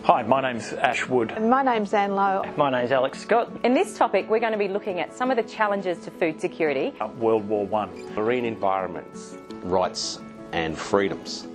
Hi, my name's Ash Wood. And my name's Anne Lowe. My name's Alex Scott. In this topic, we're going to be looking at some of the challenges to food security. World War I. Marine environments, rights and freedoms.